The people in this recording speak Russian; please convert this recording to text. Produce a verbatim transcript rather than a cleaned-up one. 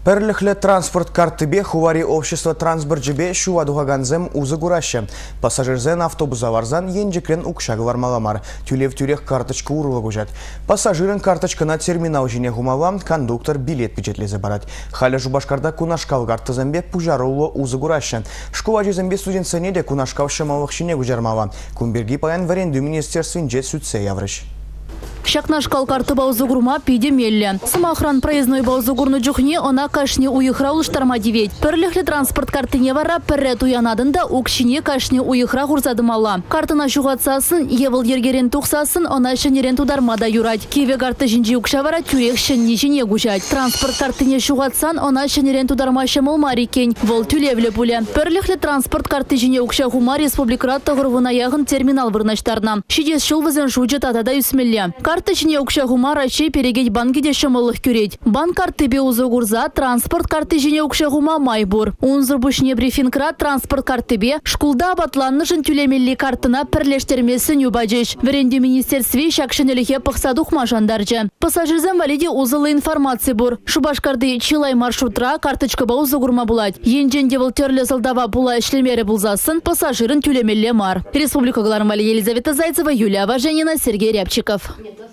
Перлихле транспорт картыбе хувари общество транспортжебе шуадугаганзем узы гураща. Пассажирзен автобуса варзан енжеклен укшагы вармаламар. Тюлев тюрех карточка урлы гужат. Пассажирын карточка на терминал жине гумава, кондуктор билет печатлезе барат. Халя жубашкарда кунашкал картызембе пужарулы узы гураща. Школа жезембе студентсене де кунашкал шамалых шине гужармава. Кумберги паян варенду министерствен жет сүтсе яврыш. Шакнаш калкарты баузугурма пиде мелле. Самохран проездной баузугурну джухне она кашне уехра улыштарма девять. Перлихле транспорт карты не вара перрет уянадында укшине кашне уехра гурзадымала. Картына жугатсасын, евыл ергерен тухсасын, она шенерен тудармада юрать. Кеве карты жинжи укшавара тюрех шенни жине гужать. Транспорт картыне жугатсан, она шенерен тударма шамалмари кень. Вол тюлевле пуле. Перлихле транспорт карты жине укшахума республикрат тагырвына ягын терминал вырнаштарна. Шидес шул вызен жуджет атада юсмелле. Карты жине укшахума рачи перегеть банки де шамалых кюреть. Банк карты бе узы гурза, транспорт карты жине укшахума майбур. Унзыр бушне брифингра транспорт карты бе, шкулда батланны жын тюлемелли картына перлештермесін юбаджеш. Веренде министерстве шакшенелихе пахсадухма жандарджа. Пассажирзен валиде узылы информации бур. Шубашкарды чилай маршрутра карточка ба узы гурма булать. Енженде выл терле залдава була ишлемері булзасын, пассажирын тюлемелле мар. Республика Глармали, Елизавета Зайцева, Юлия Важенина, Сергей Рябчиков.